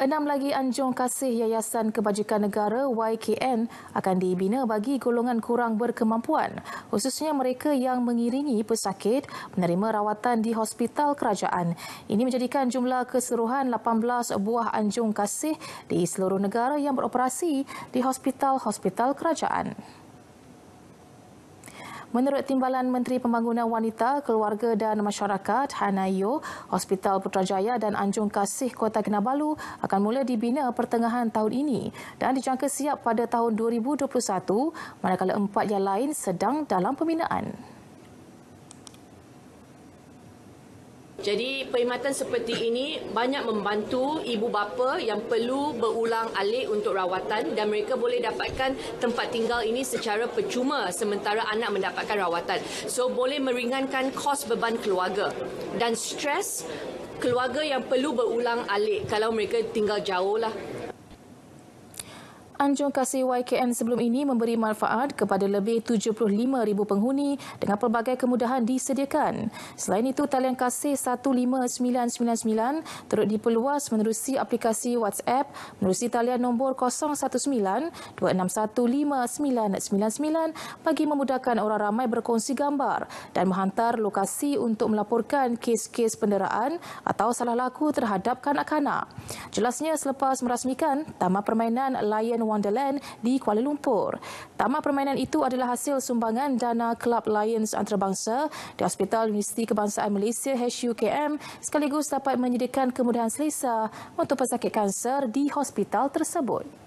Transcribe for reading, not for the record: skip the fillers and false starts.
6 lagi anjung kasih Yayasan Kebajikan Negara YKN akan dibina bagi golongan kurang berkemampuan, khususnya mereka yang mengiringi pesakit menerima rawatan di hospital kerajaan. Ini menjadikan jumlah keseluruhan 18 buah anjung kasih di seluruh negara yang beroperasi di hospital-hospital kerajaan. Menurut Timbalan Menteri Pembangunan Wanita, Keluarga dan Masyarakat, Hana Yeoh, Hospital Putrajaya dan Anjung Kasih Kota Kinabalu akan mula dibina pertengahan tahun ini dan dijangka siap pada tahun 2021, manakala 4 yang lain sedang dalam pembinaan. Jadi perkhidmatan seperti ini banyak membantu ibu bapa yang perlu berulang-alik untuk rawatan dan mereka boleh dapatkan tempat tinggal ini secara percuma sementara anak mendapatkan rawatan. So boleh meringankan kos beban keluarga dan stres keluarga yang perlu berulang-alik kalau mereka tinggal jauh lah. Anjung Kasih YKN sebelum ini memberi manfaat kepada lebih 75,000 penghuni dengan pelbagai kemudahan disediakan. Selain itu, talian kasih 15999 turut diperluas menerusi aplikasi WhatsApp menerusi talian nombor 019-2615999 bagi memudahkan orang ramai berkongsi gambar dan menghantar lokasi untuk melaporkan kes-kes penderaan atau salah laku terhadap kanak-kanak. Jelasnya selepas merasmikan Taman Permainan Lion Wonderland di Kuala Lumpur. Taman permainan itu adalah hasil sumbangan dana Kelab Lions Antarabangsa di Hospital Universiti Kebangsaan Malaysia HUKM sekaligus dapat menyediakan kemudahan selesa untuk pesakit kanser di hospital tersebut.